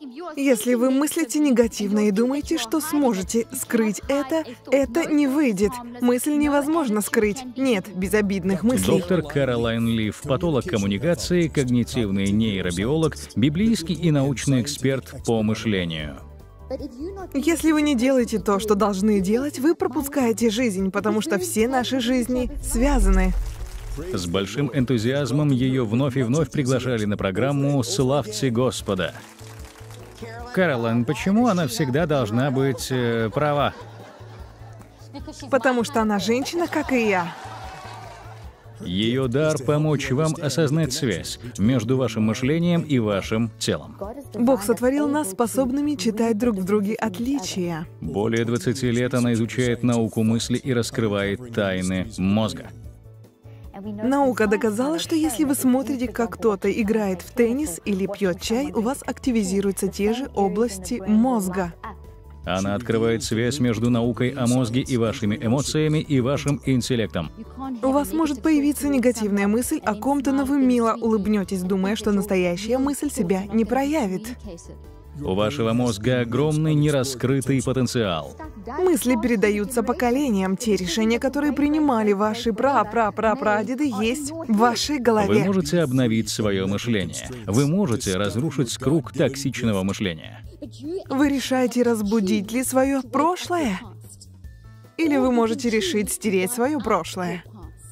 Если вы мыслите негативно и думаете, что сможете скрыть это не выйдет. Мысль невозможно скрыть. Нет безобидных мыслей. Доктор Кэролайн Лив, патолог коммуникации, когнитивный нейробиолог, библейский и научный эксперт по мышлению. Если вы не делаете то, что должны делать, вы пропускаете жизнь, потому что все наши жизни связаны. С большим энтузиазмом ее вновь и вновь приглашали на программу «Славьте Господа». Кэролайн, почему она всегда должна быть права? Потому что она женщина, как и я. Ее дар — помочь вам осознать связь между вашим мышлением и вашим телом. Бог сотворил нас способными читать друг в друге отличия. Более 20 лет она изучает науку мысли и раскрывает тайны мозга. Наука доказала, что если вы смотрите, как кто-то играет в теннис или пьет чай, у вас активизируются те же области мозга. Она открывает связь между наукой о мозге и вашими эмоциями и вашим интеллектом. У вас может появиться негативная мысль о ком-то, но вы мило улыбнетесь, думая, что настоящая мысль себя не проявит. У вашего мозга огромный нераскрытый потенциал. Мысли передаются поколениям. Те решения, которые принимали ваши прадеды, есть в вашей голове. Вы можете обновить свое мышление. Вы можете разрушить круг токсичного мышления. Вы решаете, разбудить ли свое прошлое? Или вы можете решить стереть свое прошлое?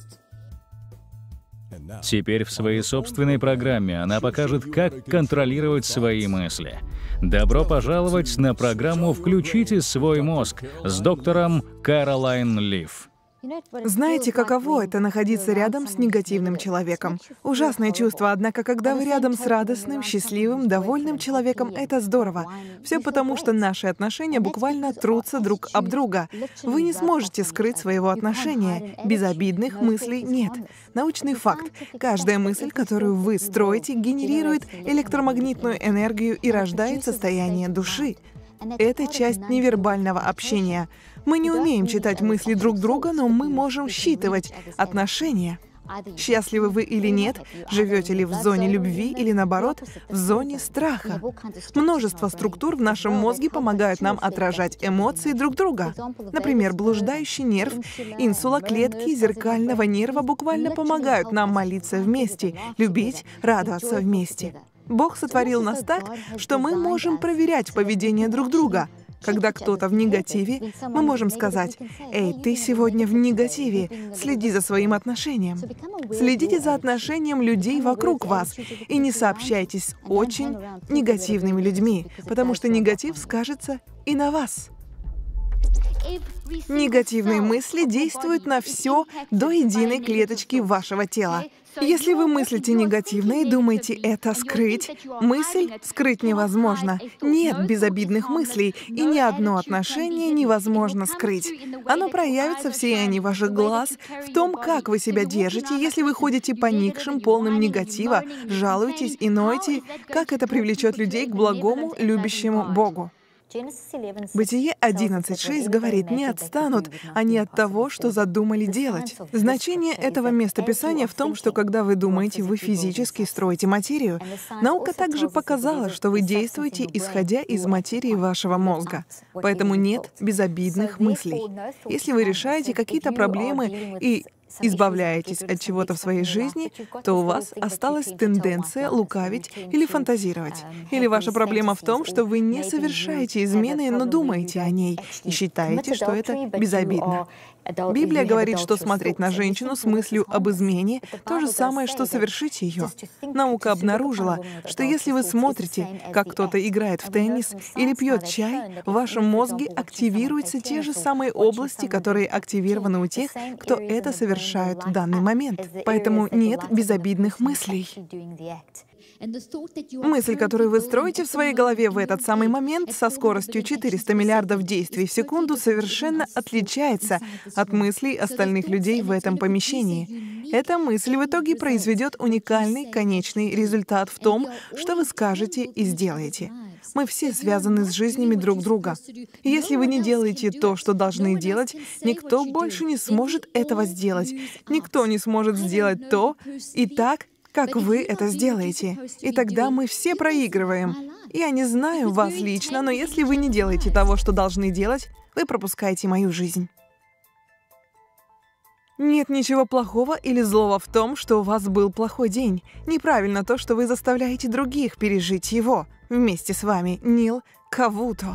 Теперь в своей собственной программе она покажет, как контролировать свои мысли. Добро пожаловать на программу «Включите свой мозг» с доктором Кэролайн Лив. Знаете, каково это — находиться рядом с негативным человеком? Ужасное чувство, однако, когда вы рядом с радостным, счастливым, довольным человеком, это здорово. Все потому, что наши отношения буквально трутся друг об друга. Вы не сможете скрыть своего отношения. Безобидных мыслей нет. Научный факт. Каждая мысль, которую вы строите, генерирует электромагнитную энергию и рождает состояние души. Это часть невербального общения. Мы не умеем читать мысли друг друга, но мы можем считывать отношения. Счастливы вы или нет, живете ли в зоне любви или, наоборот, в зоне страха. Множество структур в нашем мозге помогают нам отражать эмоции друг друга. Например, блуждающий нерв, инсула клетки зеркального нерва буквально помогают нам молиться вместе, любить, радоваться вместе. Бог сотворил нас так, что мы можем проверять поведение друг друга. Когда кто-то в негативе, мы можем сказать: «Эй, ты сегодня в негативе, следи за своим отношением». Следите за отношением людей вокруг вас и не сообщайтесь с очень негативными людьми, потому что негатив скажется и на вас. Негативные мысли действуют на все до единой клеточки вашего тела. Если вы мыслите негативно и думаете это скрыть, мысль скрыть невозможно. Нет безобидных мыслей, и ни одно отношение невозможно скрыть. Оно проявится в сиянии ваших глаз, в том, как вы себя держите, если вы ходите поникшим, полным негатива, жалуетесь и ноете, как это привлечет людей к благому, любящему Богу. Бытие 11:6 говорит: «Не отстанут они от того, что задумали делать». Значение этого местописания в том, что когда вы думаете, вы физически строите материю. Наука также показала, что вы действуете, исходя из материи вашего мозга. Поэтому нет безобидных мыслей. Если вы решаете какие-то проблемы и избавляетесь от чего-то в своей жизни, то у вас осталась тенденция лукавить или фантазировать. Или ваша проблема в том, что вы не совершаете измены, но думаете о ней и считаете, что это безобидно. Библия говорит, что смотреть на женщину с мыслью об измене — то же самое, что совершить ее. Наука обнаружила, что если вы смотрите, как кто-то играет в теннис или пьет чай, в вашем мозге активируются те же самые области, которые активированы у тех, кто это совершает в данный момент. Поэтому нет безобидных мыслей. Мысль, которую вы строите в своей голове в этот самый момент со скоростью 400 миллиардов действий в секунду, совершенно отличается от мыслей остальных людей в этом помещении. Эта мысль в итоге произведет уникальный конечный результат в том, что вы скажете и сделаете. Мы все связаны с жизнями друг друга. И если вы не делаете то, что должны делать, никто больше не сможет этого сделать. Никто не сможет сделать то и так, как вы это сделаете. И тогда мы все проигрываем. Я не знаю вас лично, но если вы не делаете того, что должны делать, вы пропускаете мою жизнь. Нет ничего плохого или злого в том, что у вас был плохой день. Неправильно то, что вы заставляете других пережить его вместе с вами. Нил Кавуто.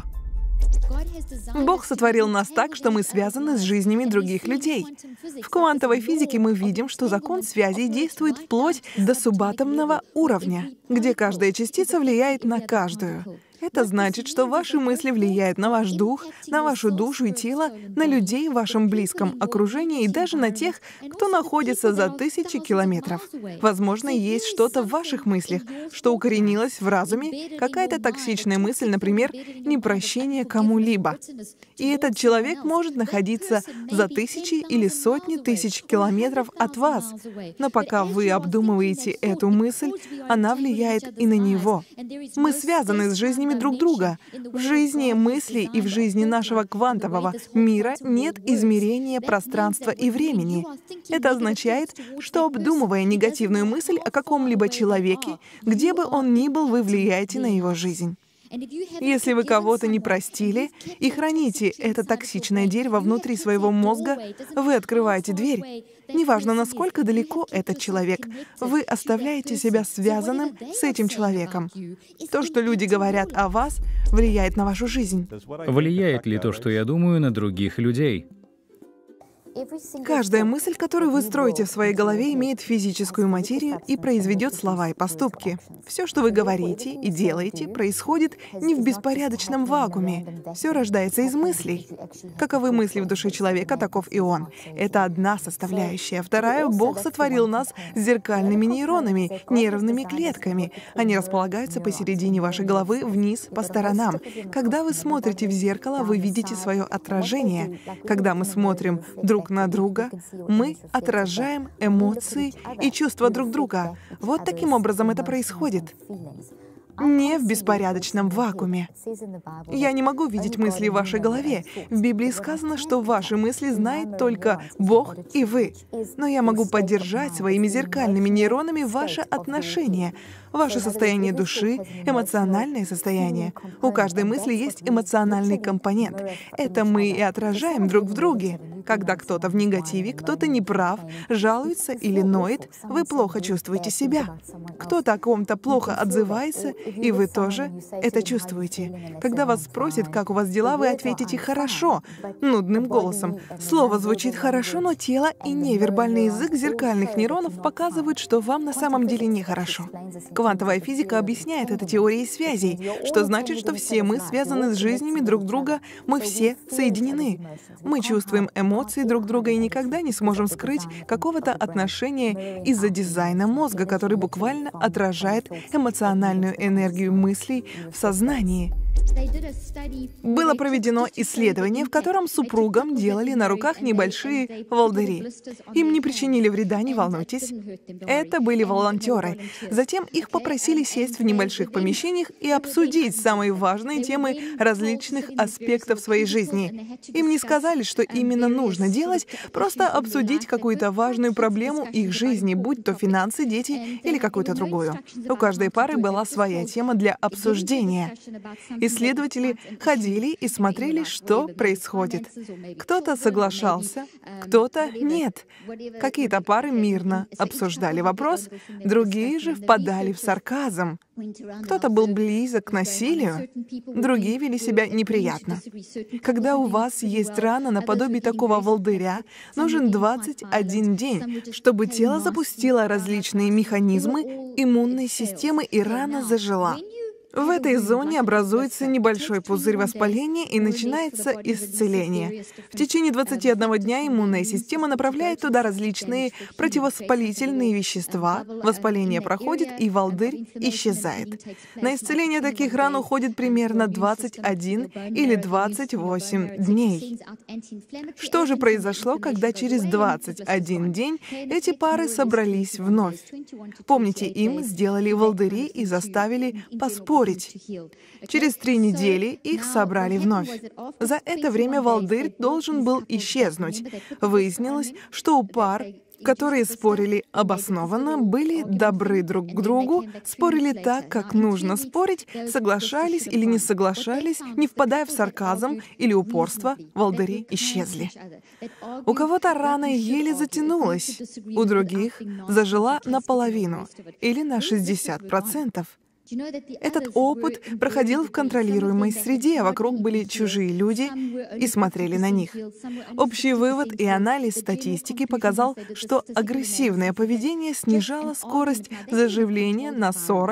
Бог сотворил нас так, что мы связаны с жизнями других людей. В квантовой физике мы видим, что закон связей действует вплоть до субатомного уровня, где каждая частица влияет на каждую. Это значит, что ваши мысли влияют на ваш дух, на вашу душу и тело, на людей в вашем близком окружении и даже на тех, кто находится за тысячи километров. Возможно, есть что-то в ваших мыслях, что укоренилось в разуме, какая-то токсичная мысль, например, непрощение кому-либо. И этот человек может находиться за тысячи или сотни тысяч километров от вас. Но пока вы обдумываете эту мысль, она влияет и на него. Мы связаны с жизнями друг друга. В жизни мыслей и в жизни нашего квантового мира нет измерения пространства и времени. Это означает, что, обдумывая негативную мысль о каком-либо человеке, где бы он ни был, вы влияете на его жизнь. Если вы кого-то не простили и храните это токсичное дерево внутри своего мозга, вы открываете дверь. Неважно, насколько далеко этот человек, вы оставляете себя связанным с этим человеком. То, что люди говорят о вас, влияет на вашу жизнь. Влияет ли то, что я думаю, на других людей? Каждая мысль, которую вы строите в своей голове, имеет физическую материю и произведет слова и поступки. Все, что вы говорите и делаете, происходит не в беспорядочном вакууме. Все рождается из мыслей. Каковы мысли в душе человека, таков и он. Это одна составляющая. Вторая — Бог сотворил нас зеркальными нейронами, нервными клетками. Они располагаются посередине вашей головы, вниз, по сторонам. Когда вы смотрите в зеркало, вы видите свое отражение. Когда мы смотрим друг на друга, мы отражаем эмоции и чувства друг друга. Вот таким образом это происходит. Не в беспорядочном вакууме. Я не могу видеть мысли в вашей голове. В Библии сказано, что ваши мысли знает только Бог и вы. Но я могу поддержать своими зеркальными нейронами ваши отношения, ваше состояние души, эмоциональное состояние. У каждой мысли есть эмоциональный компонент. Это мы и отражаем друг в друге. Когда кто-то в негативе, кто-то неправ, жалуется или ноет, вы плохо чувствуете себя. Кто-то о ком-то плохо отзывается, и вы тоже это чувствуете. Когда вас спросят, как у вас дела, вы ответите «хорошо», нудным голосом. Слово звучит хорошо, но тело и невербальный язык зеркальных нейронов показывают, что вам на самом деле нехорошо. Квантовая физика объясняет это теорией связей, что значит, что все мы связаны с жизнями друг друга, мы все соединены. Мы чувствуем эмоции друг друга и никогда не сможем скрыть какого-то отношения из-за дизайна мозга, который буквально отражает эмоциональную энергию мыслей в сознании. Было проведено исследование, в котором супругам делали на руках небольшие волдыри. Им не причинили вреда, не волнуйтесь. Это были волонтеры. Затем их попросили сесть в небольших помещениях и обсудить самые важные темы различных аспектов своей жизни. Им не сказали, что именно нужно делать, просто обсудить какую-то важную проблему их жизни, будь то финансы, дети или какую-то другую. У каждой пары была своя тема для обсуждения. Исследователи ходили и смотрели, что происходит. Кто-то соглашался, кто-то нет. Какие-то пары мирно обсуждали вопрос, другие же впадали в сарказм. Кто-то был близок к насилию, другие вели себя неприятно. Когда у вас есть рана наподобие такого волдыря, нужен 21 день, чтобы тело запустило различные механизмы иммунной системы и рана зажила. В этой зоне образуется небольшой пузырь воспаления и начинается исцеление. В течение 21 дня иммунная система направляет туда различные противовоспалительные вещества. Воспаление проходит, и волдырь исчезает. На исцеление таких ран уходит примерно 21 или 28 дней. Что же произошло, когда через 21 день эти пары собрались вновь? Помните, им сделали волдыри и заставили поспорить. Через 3 недели их собрали вновь. За это время волдырь должен был исчезнуть. Выяснилось, что у пар которые спорили обоснованно, были добры друг к другу, спорили так, как нужно спорить, соглашались или не соглашались, не впадая в сарказм или упорство, волдыри исчезли. У кого-то рана еле затянулась, у других зажила наполовину или на 60%. Этот опыт проходил в контролируемой среде, а вокруг были чужие люди и смотрели на них. Общий вывод и анализ статистики показал, что агрессивное поведение снижало скорость заживления на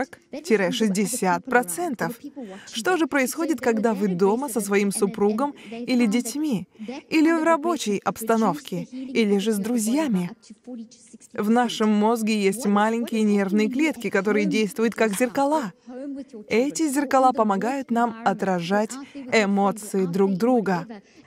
40-60%. Что же происходит, когда вы дома со своим супругом или детьми, или в рабочей обстановке, или же с друзьями? В нашем мозге есть маленькие нервные клетки, которые действуют как зеркала. Эти зеркала помогают нам отражать эмоции друг друга.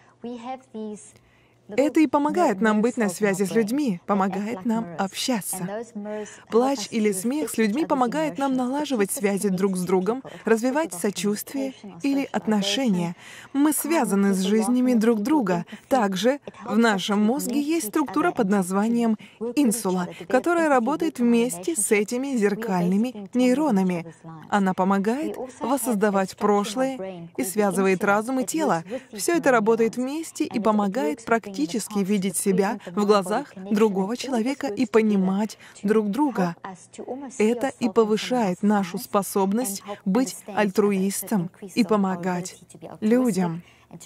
Это и помогает нам быть на связи с людьми, помогает нам общаться. Плач или смех с людьми помогает нам налаживать связи друг с другом, развивать сочувствие или отношения. Мы связаны с жизнями друг друга. Также в нашем мозге есть структура под названием инсула, которая работает вместе с этими зеркальными нейронами. Она помогает воссоздавать прошлое и связывает разум и тело. Все это работает вместе и помогает практически видеть себя в глазах другого человека и понимать друг друга. Это и повышает нашу способность быть альтруистом и помогать людям.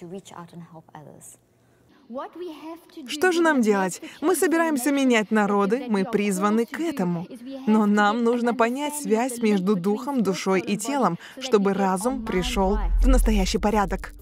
Что же нам делать? Мы собираемся менять народы, мы призваны к этому. Но нам нужно понять связь между духом, душой и телом, чтобы разум пришел в настоящий порядок.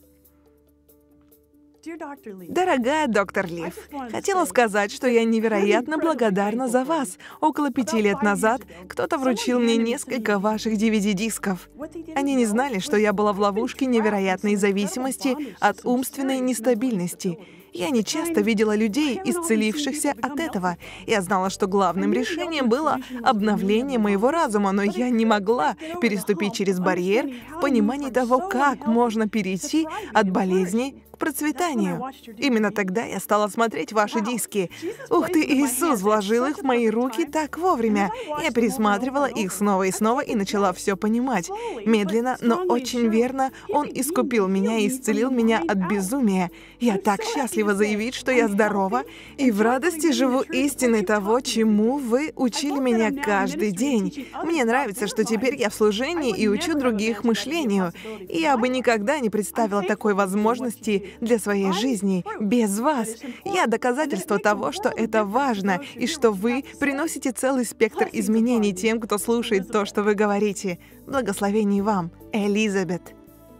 Дорогая доктор Лив, хотела сказать, что я невероятно благодарна за вас. Около 5 лет назад кто-то вручил мне несколько ваших DVD-дисков. Они не знали, что я была в ловушке невероятной зависимости от умственной нестабильности. Я не часто видела людей, исцелившихся от этого. Я знала, что главным решением было обновление моего разума, но я не могла переступить через барьер в понимании того, как можно перейти от болезни к процветанию. Именно тогда я стала смотреть ваши диски. Ух ты, Иисус вложил их в мои руки так вовремя. Я пересматривала их снова и снова и начала все понимать. Медленно, но очень верно, Он искупил меня и исцелил меня от безумия. Я так счастлива заявить, что я здорова и в радости живу истиной того, чему вы учили меня каждый день. Мне нравится, что теперь я в служении и учу других мышлению. И я бы никогда не представила такой возможности для своей жизни без вас. Я доказательство того, что это важно, и что вы приносите целый спектр изменений тем, кто слушает то, что вы говорите. Благословений вам, Элизабет.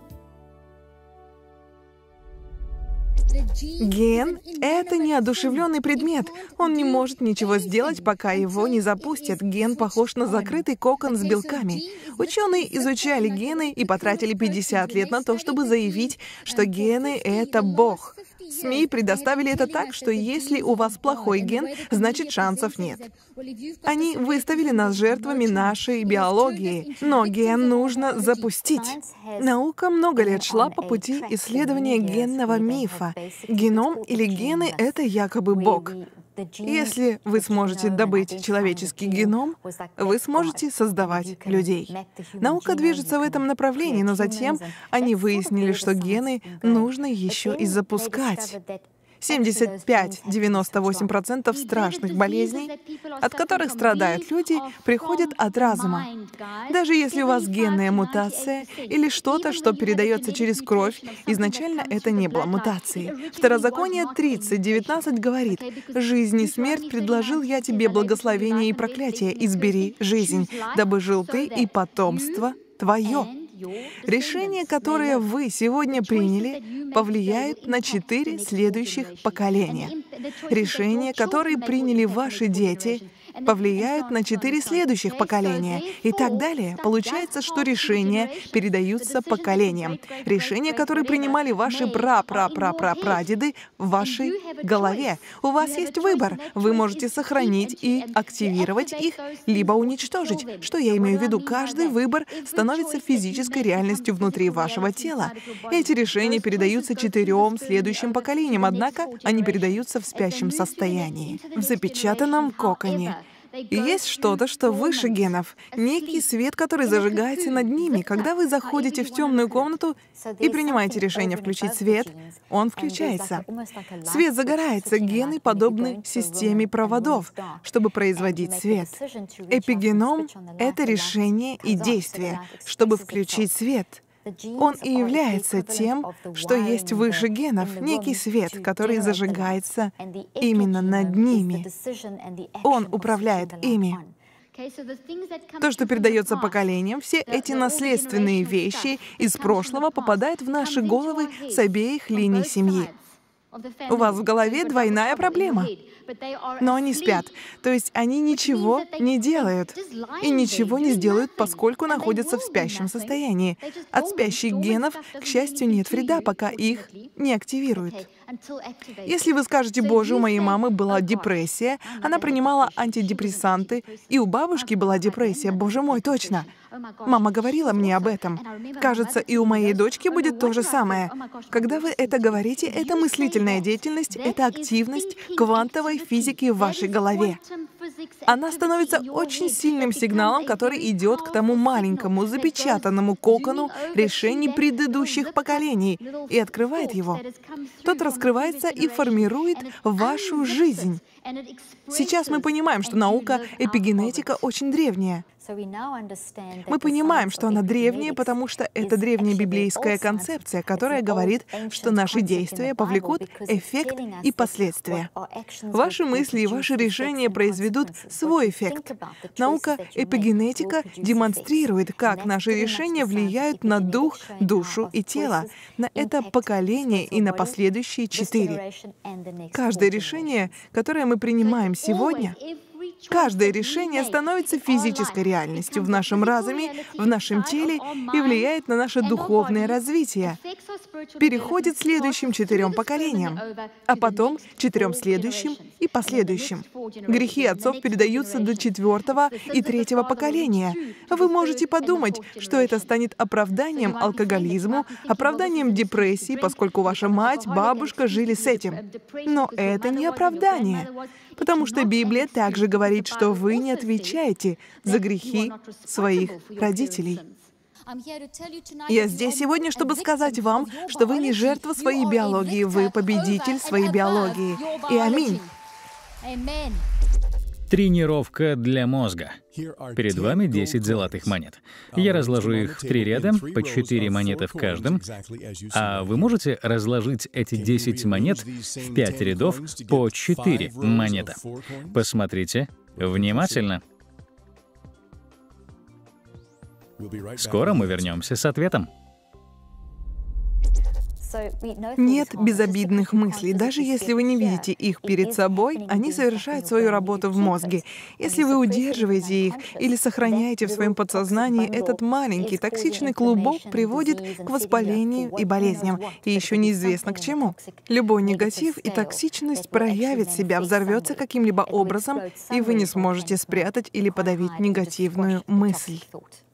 Ген — это неодушевленный предмет. Он не может ничего сделать, пока его не запустят. Ген похож на закрытый кокон с белками. Ученые изучали гены и потратили 50 лет на то, чтобы заявить, что гены — это Бог. СМИ предоставили это так, что если у вас плохой ген, значит шансов нет. Они выставили нас жертвами нашей биологии, но ген нужно запустить. Наука много лет шла по пути исследования генного мифа. Геном или гены — это якобы Бог. Если вы сможете добыть человеческий геном, вы сможете создавать людей. Наука движется в этом направлении, но затем они выяснили, что гены нужно еще и запускать. 75-98% страшных болезней, от которых страдают люди, приходят от разума. Даже если у вас генная мутация или что-то, что передается через кровь, изначально это не было мутацией. Второзаконие 30:19 говорит: «Жизнь и смерть предложил я тебе благословение и проклятие, избери жизнь, дабы жил ты и потомство твое». Решения, которые вы сегодня приняли, повлияют на 4 следующих поколения. Решения, которые приняли ваши дети, повлияют на 4 следующих поколения и так далее. Получается, что решения передаются поколениям. Решения, которые принимали ваши прадеды в вашей голове. У вас есть выбор. Вы можете сохранить и активировать их, либо уничтожить. Что я имею в виду? Каждый выбор становится физической реальностью внутри вашего тела. Эти решения передаются 4 следующим поколениям, однако они передаются в спящем состоянии, в запечатанном коконе. И есть что-то, что выше генов, некий свет, который зажигается над ними. Когда вы заходите в темную комнату и принимаете решение включить свет, он включается. Свет загорается, гены подобны системе проводов, чтобы производить свет. Эпигеном — это решение и действие, чтобы включить свет. Он и является тем, что есть выше генов, некий свет, который зажигается именно над ними. Он управляет ими. То, что передается поколениям, все эти наследственные вещи из прошлого попадают в наши головы с обеих линий семьи. У вас в голове двойная проблема. Но они спят, то есть они ничего не делают. И ничего не сделают, поскольку находятся в спящем состоянии. От спящих генов, к счастью, нет вреда, пока их не активируют. Если вы скажете: «Боже, у моей мамы была депрессия, она принимала антидепрессанты, и у бабушки была депрессия, боже мой, точно. Мама говорила мне об этом. Кажется, и у моей дочки будет то же самое». Когда вы это говорите, это мыслительная деятельность, это активность квантовой физики в вашей голове. Она становится очень сильным сигналом, который идет к тому маленькому запечатанному кокону решений предыдущих поколений и открывает его. Тот раскрывается и формирует вашу жизнь. Сейчас мы понимаем, что наука эпигенетика очень древняя. Мы понимаем, что она древняя, потому что это древняя библейская концепция, которая говорит, что наши действия повлекут эффект и последствия. Ваши мысли и ваши решения произведут свой эффект. Наука эпигенетика демонстрирует, как наши решения влияют на дух, душу и тело, на это поколение и на последующие 4. Каждое решение, которое мы принимаем сегодня, каждое решение становится физической реальностью в нашем разуме, в нашем теле и влияет на наше духовное развитие. Переходит следующим 4 поколениям, а потом 4 следующим и последующим. Грехи отцов передаются до 4 и 3 поколения. Вы можете подумать, что это станет оправданием алкоголизму, оправданием депрессии, поскольку ваша мать, бабушка жили с этим. Но это не оправдание. Потому что Библия также говорит, что вы не отвечаете за грехи своих родителей. Я здесь сегодня, чтобы сказать вам, что вы не жертва своей биологии, вы победитель своей биологии. И аминь. Тренировка для мозга. Перед вами 10 золотых монет. Я разложу их в 3 ряда, по 4 монеты в каждом. А вы можете разложить эти 10 монет в 5 рядов по 4 монеты. Посмотрите внимательно. Скоро мы вернемся с ответом. Нет безобидных мыслей. Даже если вы не видите их перед собой, они совершают свою работу в мозге. Если вы удерживаете их или сохраняете в своем подсознании, этот маленький токсичный клубок приводит к воспалению и болезням, и еще неизвестно к чему. Любой негатив и токсичность проявит себя, взорвется каким-либо образом, и вы не сможете спрятать или подавить негативную мысль.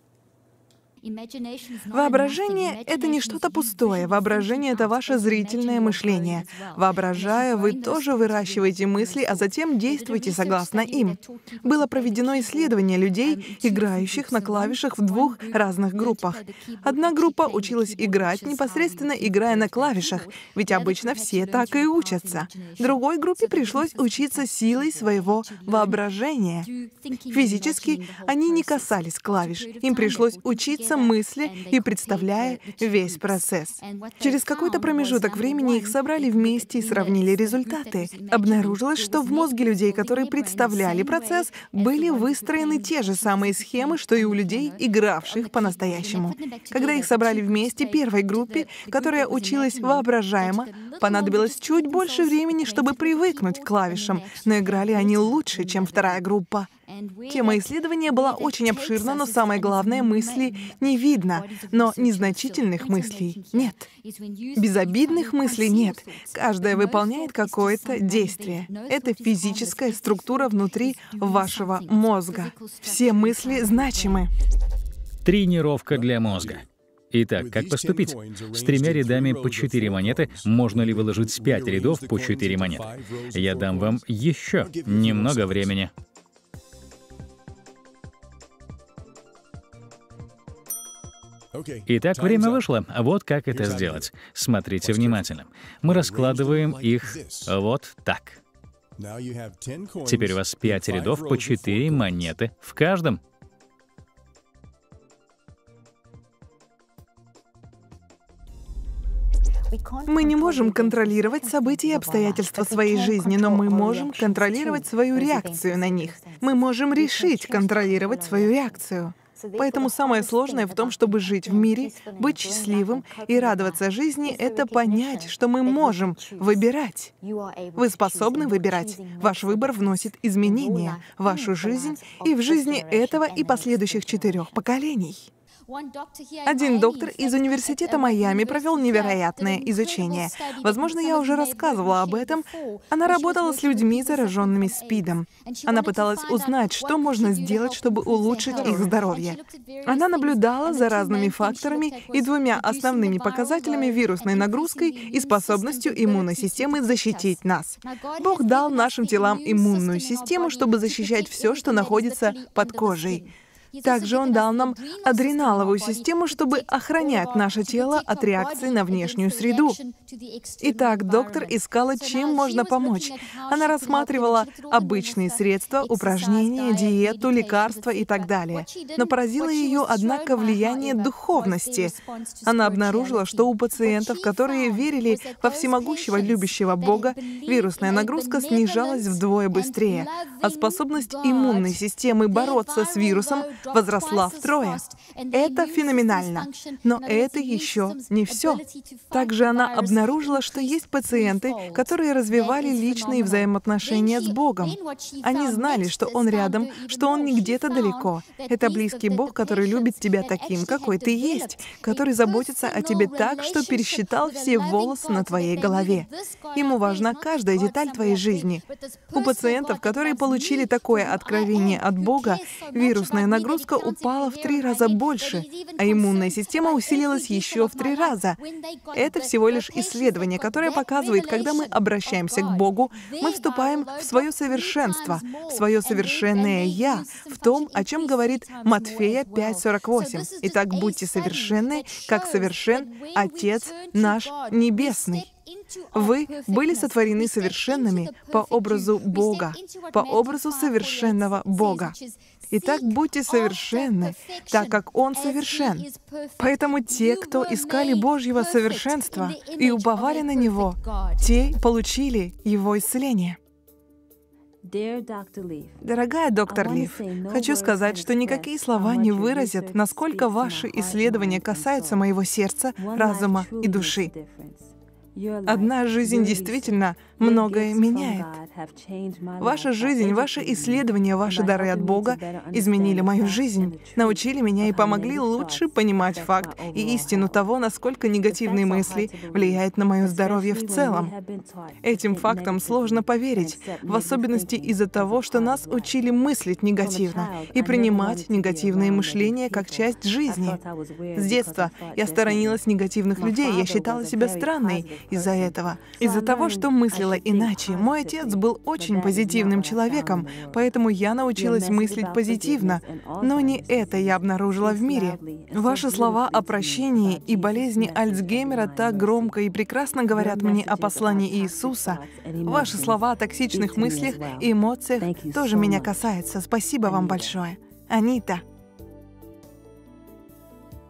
Воображение — это не что-то пустое. Воображение — это ваше зрительное мышление. Воображая, вы тоже выращиваете мысли, а затем действуете согласно им. Было проведено исследование людей, играющих на клавишах в 2 разных группах. Одна группа училась играть, непосредственно играя на клавишах, ведь обычно все так и учатся. Другой группе пришлось учиться силой своего воображения. Физически они не касались клавиш, им пришлось учиться собираются мысли и представляя весь процесс. Через какой-то промежуток времени их собрали вместе и сравнили результаты. Обнаружилось, что в мозге людей, которые представляли процесс, были выстроены те же самые схемы, что и у людей, игравших по-настоящему. Когда их собрали вместе, первой группе, которая училась воображаемо, понадобилось чуть больше времени, чтобы привыкнуть к клавишам, но играли они лучше, чем вторая группа. Тема исследования была очень обширна, но самое главное, мыслей не видно, но незначительных мыслей нет. Безобидных мыслей нет. Каждая выполняет какое-то действие. Это физическая структура внутри вашего мозга. Все мысли значимы. Тренировка для мозга. Итак, как поступить? С 3 рядами по 4 монеты можно ли выложить с 5 рядов по 4 монеты? Я дам вам еще немного времени. Итак, время вышло. Вот как это сделать. Смотрите внимательно. Мы раскладываем их вот так. Теперь у вас 5 рядов по 4 монеты в каждом. Мы не можем контролировать события и обстоятельства своей жизни, но мы можем контролировать свою реакцию на них. Мы можем решить контролировать свою реакцию. Поэтому самое сложное в том, чтобы жить в мире, быть счастливым и радоваться жизни, это понять, что мы можем выбирать. Вы способны выбирать. Ваш выбор вносит изменения в вашу жизнь и в жизни этого и последующих 4 поколений. Один доктор из университета Майами провел невероятное изучение. Возможно, я уже рассказывала об этом. Она работала с людьми, зараженными СПИДом. Она пыталась узнать, что можно сделать, чтобы улучшить их здоровье. Она наблюдала за разными факторами и 2 основными показателями: вирусной нагрузкой и способностью иммунной системы защитить нас. Бог дал нашим телам иммунную систему, чтобы защищать все, что находится под кожей. Также Он дал нам адреналовую систему, чтобы охранять наше тело от реакции на внешнюю среду. Итак, доктор искала, чем можно помочь. Она рассматривала обычные средства, упражнения, диету, лекарства и так далее. Но поразило ее, однако, влияние духовности. Она обнаружила, что у пациентов, которые верили во всемогущего любящего Бога, вирусная нагрузка снижалась вдвое быстрее, а способность иммунной системы бороться с вирусом возросла втрое. Это феноменально. Но это еще не все. Также она обнаружила, что есть пациенты, которые развивали личные взаимоотношения с Богом. Они знали, что Он рядом, что Он не где-то далеко. Это близкий Бог, который любит тебя таким, какой ты есть, который заботится о тебе так, что пересчитал все волосы на твоей голове. Ему важна каждая деталь твоей жизни. У пациентов, которые получили такое откровение от Бога, вирусная нагрузка упала в 3 раза больше, а иммунная система усилилась еще в 3 раза. Это всего лишь исследование, которое показывает, когда мы обращаемся к Богу, мы вступаем в свое совершенство, в свое совершенное «Я», в том, о чем говорит Матфея 5:48. «Итак, будьте совершенны, как совершен Отец наш Небесный». Вы были сотворены совершенными по образу Бога, по образу совершенного Бога. Итак, будьте совершенны, так как Он совершен. Поэтому те, кто искали Божьего совершенства и уповали на Него, те получили Его исцеление. Дорогая доктор Лив, хочу сказать, что никакие слова не выразят, насколько ваши исследования касаются моего сердца, разума и души. Одна жизнь действительно многое меняет. Ваша жизнь, ваши исследования, ваши дары от Бога изменили мою жизнь, научили меня и помогли лучше понимать факт и истину того, насколько негативные мысли влияют на мое здоровье в целом. Этим фактам сложно поверить, в особенности из-за того, что нас учили мыслить негативно и принимать негативное мышление как часть жизни. С детства я сторонилась негативных людей, я считала себя странной из-за этого. Из-за того, что мыслила иначе. Мой отец был очень позитивным человеком, поэтому я научилась мыслить позитивно. Но не это я обнаружила в мире. Ваши слова о прощении и болезни Альцгеймера так громко и прекрасно говорят мне о послании Иисуса. Ваши слова о токсичных мыслях и эмоциях тоже меня касаются. Спасибо вам большое. Анита.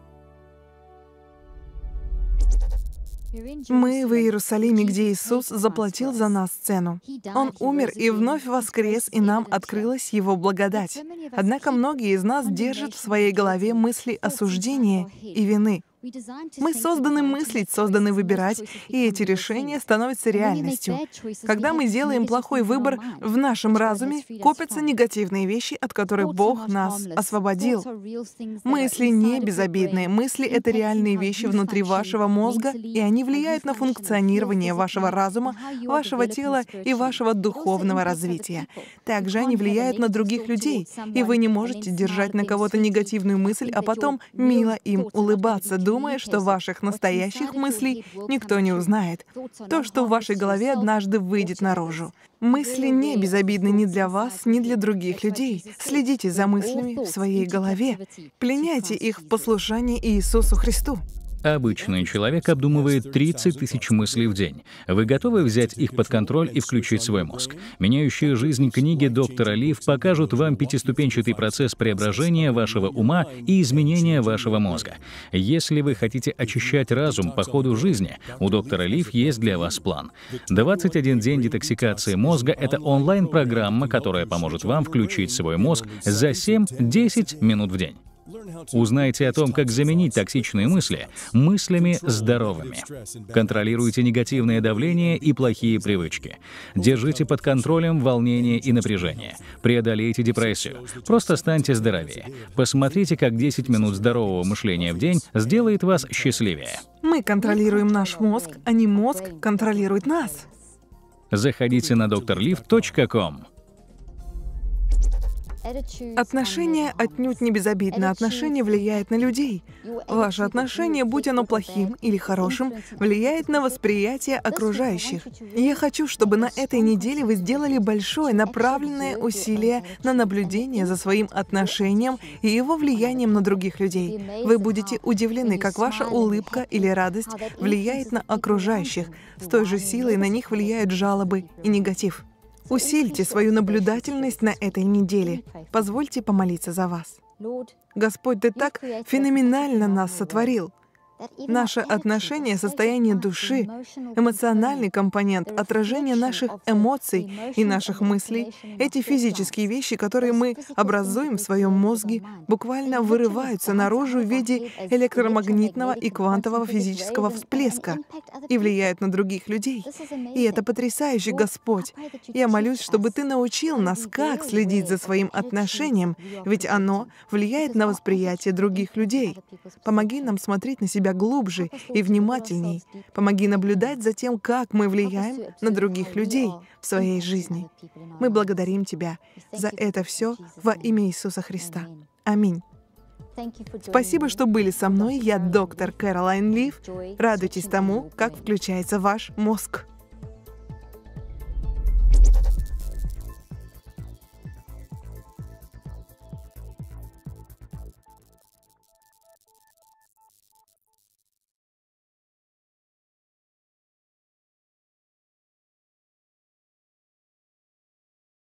Мы в Иерусалиме, где Иисус заплатил за нас цену. Он умер и вновь воскрес, и нам открылась Его благодать. Однако многие из нас держат в своей голове мысли осуждения и вины. Мы созданы мыслить, созданы выбирать, и эти решения становятся реальностью. Когда мы делаем плохой выбор, в нашем разуме копятся негативные вещи, от которых Бог нас освободил. Мысли не безобидные. Мысли — это реальные вещи внутри вашего мозга, и они влияют на функционирование вашего разума, вашего тела и вашего духовного развития. Также они влияют на других людей, и вы не можете держать на кого-то негативную мысль, а потом мило им улыбаться, думая, что ваших настоящих мыслей никто не узнает. То, что в вашей голове однажды выйдет наружу. Мысли не безобидны ни для вас, ни для других людей. Следите за мыслями в своей голове. Пленяйте их в послушании Иисусу Христу. Обычный человек обдумывает 30 тысяч мыслей в день. Вы готовы взять их под контроль и включить свой мозг? Меняющие жизнь книги доктора Лив покажут вам пятиступенчатый процесс преображения вашего ума и изменения вашего мозга. Если вы хотите очищать разум по ходу жизни, у доктора Лив есть для вас план. 21 день детоксикации мозга — это онлайн-программа, которая поможет вам включить свой мозг за 7-10 минут в день. Узнайте о том, как заменить токсичные мысли мыслями здоровыми. Контролируйте негативное давление и плохие привычки. Держите под контролем волнение и напряжение. Преодолейте депрессию. Просто станьте здоровее. Посмотрите, как 10 минут здорового мышления в день сделает вас счастливее. Мы контролируем наш мозг, а не мозг контролирует нас. Заходите на drliv.com. Отношения отнюдь не безобидны. Отношения влияют на людей. Ваше отношение, будь оно плохим или хорошим, влияет на восприятие окружающих. Я хочу, чтобы на этой неделе вы сделали большое направленное усилие на наблюдение за своим отношением и его влиянием на других людей. Вы будете удивлены, как ваша улыбка или радость влияет на окружающих. С той же силой на них влияют жалобы и негатив. Усильте свою наблюдательность на этой неделе. Позвольте помолиться за вас. Господь, Ты так феноменально нас сотворил. Наше отношение, состояние души, эмоциональный компонент, отражение наших эмоций и наших мыслей, эти физические вещи, которые мы образуем в своем мозге, буквально вырываются наружу в виде электромагнитного и квантового физического всплеска и влияют на других людей. И это потрясающе, Господь. Я молюсь, чтобы Ты научил нас, как следить за своим отношением, ведь оно влияет на восприятие других людей. Помоги нам смотреть на себя глубже и внимательней. Помоги наблюдать за тем, как мы влияем на других людей в своей жизни. Мы благодарим Тебя за это все во имя Иисуса Христа. Аминь. Спасибо, что были со мной. Я доктор Кэролайн Лив. Радуйтесь тому, как включается ваш мозг.